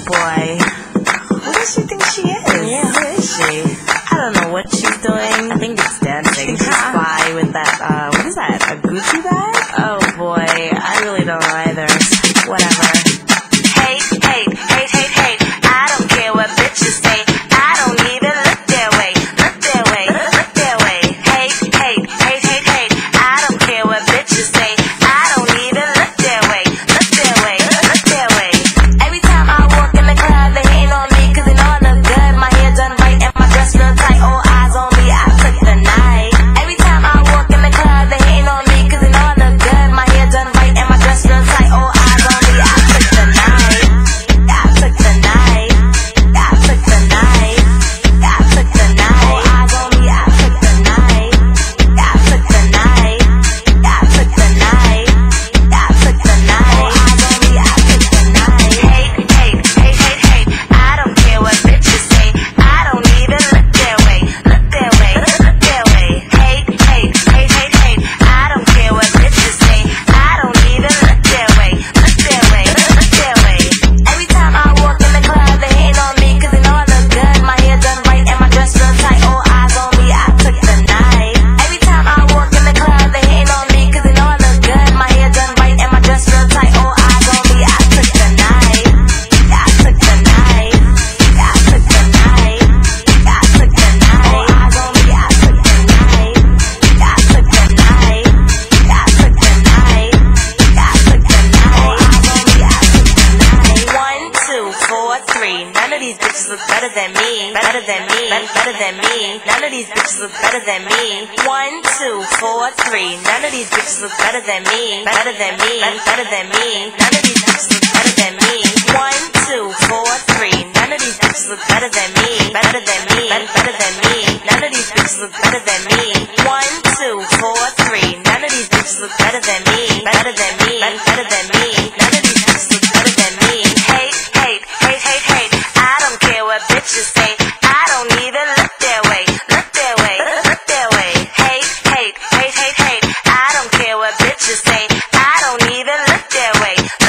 boy. Who does she think she is? Yeah, who is she? I don't know what she's doing. I think it's dancing. She's fly with that, what is that, a Gucci bag? Oh boy, I really don't know either. Whatever. Hate, hate, hate, hate, hate. I don't care what bitches say. I don't even look their way. Look their way, look their way. Hate, hate, hate, hate, hate. I don't care what bitches say. I don't even look their way. Look their way, look their way. Every time I walk in the club, they hate on me 'cause it all look good. My hair done right and my dress real tight. All eyes on me, I took the night. Every time I walk in the club, they hate on me 'cause it all look good. My hair done right and my dress real tight. All eyes on me, I took the night. I took the night. I took the night. I took the night. All eyes on me, I took the night. I took the night. I took the night. I took the night. All eyes on me, I took the night. Hate, hate, hate, hate, hate. I don't care what bitches say. I don't even look their way. Look their way, look their way. Hate, hate, hate, hate, hate. I don't care what bitches say. I don't even look their way. Look their way, look their way. Every time I walk in the club, they hate on me 'cause it all look good. My hair done right and my dress real tight. All eyes on me, I took the night. Every time I walk in the club, they hate on me 'cause it all look good. My hair done right and my dress real tight. All eyes on me, I took the night. I took the night. I took the night. I took the night. All eyes on me, I took the night. I took the night. I took the night. I took the night. All eyes on me, I took the night. 1, 2, 4, 3. None of these bitches look better than me. Better than me. Better than me. None of these bitches look better than me. 1, 2, 4, 3. None of these bitches look better than me. Better than me. Better than me. None of these bitches look better than me. 1, 2, 4, 3. None of these bitches look better than me. Better than me. Better than me. None of these bitches look better than me. 1, 2, 4, 3. None of these bitches look better than me. Better than me. Better than me. None of these bitches look better than me. Hate, hate, hate, hate, hate. I don't care what bitches say. I don't even look their way. Look their way, look their way. Hate, hate, hate, hate, hate. I don't care what bitches say. I don't even look their way.